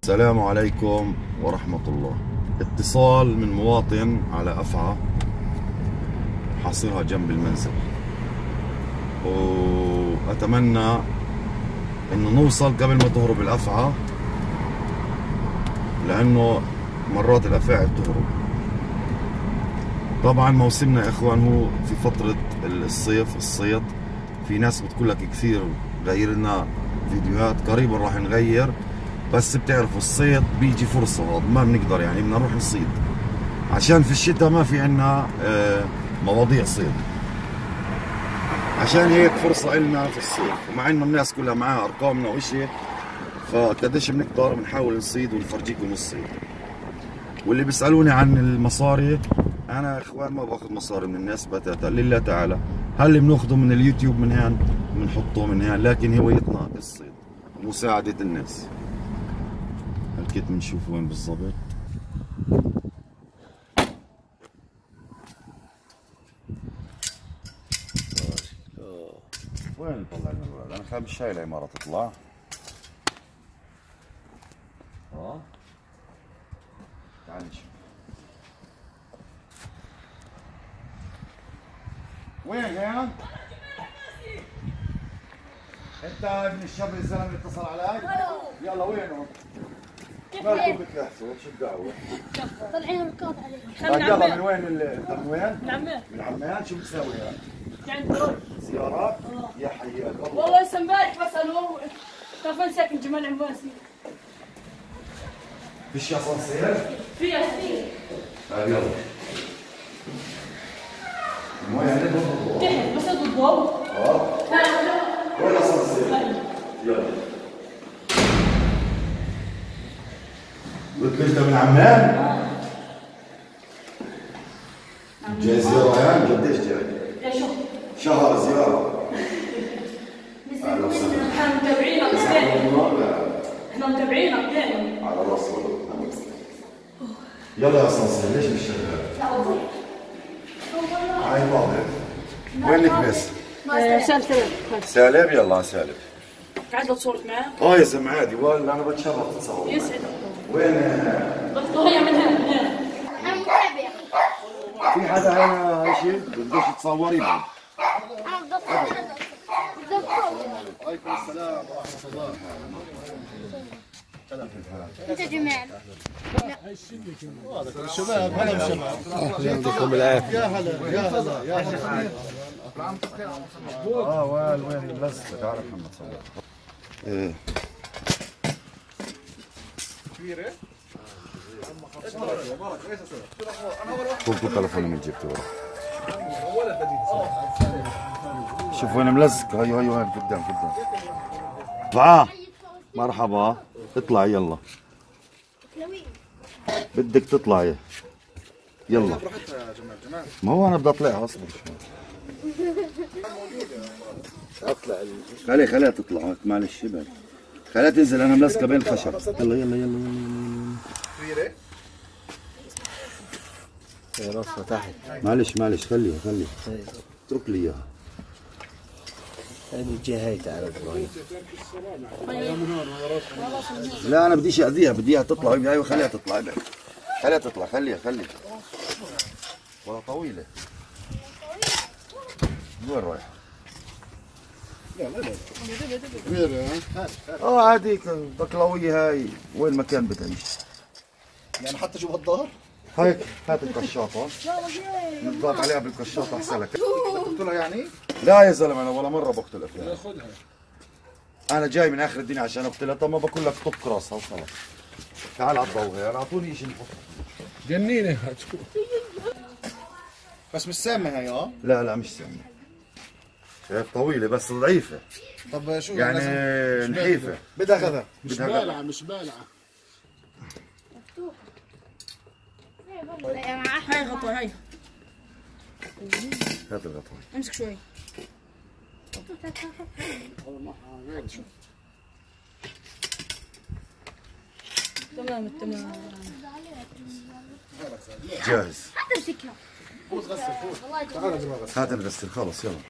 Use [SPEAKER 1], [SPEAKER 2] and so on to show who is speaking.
[SPEAKER 1] السلام عليكم ورحمة الله. اتصال من مواطن على أفعى حاصرها جنب المنزل، وأتمنى إنه نوصل قبل ما تهرب الأفعى، لأنه مرات الأفاعي بتهرب. طبعا موسمنا يا إخوان هو في فترة الصيف، الصيد. في ناس بتقول لك كثير غير لنا فيديوهات، قريبا راح نغير، بس بتعرفوا الصيد بيجي فرصة، هذا ما بنقدر يعني بدنا نروح نصيد، عشان في الشتاء ما في عنا مواضيع صيد، عشان هيك فرصة إلنا في الصيف. ومع إنه الناس كلها معاها أرقامنا وإشي، فقديش بنقدر بنحاول نصيد ونفرجيكم الصيد. واللي بيسألوني عن المصاري، أنا يا إخوان ما باخذ مصاري من الناس بتاتا، لله تعالى. هل بناخذه من اليوتيوب من هان بنحطه من هان، لكن هوايتنا الصيد ومساعدة الناس. هالكيت بنشوف وين بالضبط. وين نطلع المروال؟ انا خايف الشايلة مرة تطلع. تعال نشوف وين هين؟ انت ابن الشاب الزلمه اللي اتصل علي؟ يلا وينه؟ مالكم بتلحسوا؟ شو الدعوة؟
[SPEAKER 2] طالعين ركاب عليك.
[SPEAKER 1] يلا من وين انت من وين؟
[SPEAKER 2] من عمان.
[SPEAKER 1] من عمان. شو بتساوي هون؟
[SPEAKER 2] يعني زيارات.
[SPEAKER 1] زيارات؟ يا حياك الله.
[SPEAKER 2] والله لسه امبارح بسأله تعرف وين ساكن جمال عمواسي؟
[SPEAKER 1] فيش اسانسير؟
[SPEAKER 2] في اسانسير.
[SPEAKER 1] طيب يلا. من وين بالضبط؟
[SPEAKER 2] تحت بس بالضبط.
[SPEAKER 1] وين الاسانسير؟ يلا. قلت لي انت من عمان؟ جاي زيارة يعني؟ قديش جاي؟
[SPEAKER 2] يا شهر.
[SPEAKER 1] شهر زيارة.
[SPEAKER 2] احنا متابعينك دائما. احنا متابعينك دائما.
[SPEAKER 1] على راسي والله. يلا يا اسانسير، ليش مش شغال؟ هاي واضح. وينك بس؟
[SPEAKER 2] سالب.
[SPEAKER 1] سالب. يلا سالب.
[SPEAKER 2] قاعد لو تصورت معاه؟
[SPEAKER 1] يا زلمة عادي، والله انا بتشرف اتصور.
[SPEAKER 2] يسعدك.
[SPEAKER 1] وين؟
[SPEAKER 2] هي من هنا.
[SPEAKER 3] أنا متابع.
[SPEAKER 1] في حدا هنا شيء بدوش تصوري معه؟
[SPEAKER 3] أنا دكتور.
[SPEAKER 1] وعليكم السلام ورحمة الله.
[SPEAKER 3] أنت جمال.
[SPEAKER 1] الشباب هلا بالشباب.
[SPEAKER 4] يعطيكم العافية.
[SPEAKER 1] يا هلا يا هلا يا هلا. وين ملزق؟ تعال محمد صور. ايه كبيرة؟ شوفوا تلفوني من جبته ورا. شوف وين ملزق. هيو هين قدام. مرحبا. اطلعي يلا. بدك تطلعي يلا. ما هو انا بدي اطلعها، اصبر شوي. خليها تطلع، معلش بالك. خليها تنزل، انا ملزقه بين الخشب. يلا.
[SPEAKER 4] راسها تحت.
[SPEAKER 1] معلش خليها. اترك لي اياها.
[SPEAKER 4] هذه الجهة هي. تعال ابراهيم.
[SPEAKER 1] لا انا بديش اذيها، بدي اياها تطلع. ايوه خليها تطلع. خليها والله طويله. وين رايحه؟ عادي بكلاويه هاي. وين ما كان بتعيش
[SPEAKER 5] يعني حتى جوا الظهر؟
[SPEAKER 1] هيك. هات الكشاطه نضغط عليها بالكشاطه احسن لك.
[SPEAKER 5] تقتلها يعني؟
[SPEAKER 1] لا يا زلمه، انا ولا مره بقتل افلام. انا جاي من اخر الدنيا عشان اقتلها. طب ما بقول لك طب راسها وخلاص. تعال على الضوء هي، اعطوني شيء نحط.
[SPEAKER 5] جنينه. بس مش سامه هي.
[SPEAKER 1] لا مش سامه. شايف طويله بس ضعيفه.
[SPEAKER 5] طب شو
[SPEAKER 1] يعني نحيفه.
[SPEAKER 5] بدها غذاء.
[SPEAKER 4] مش بالعة.
[SPEAKER 2] هاي غطوة هاي.
[SPEAKER 1] هات الغطاء.
[SPEAKER 2] امسك شوي. تمام.
[SPEAKER 1] جاهز.
[SPEAKER 3] حتى مسكها.
[SPEAKER 1] هات نغسل خلص يلا.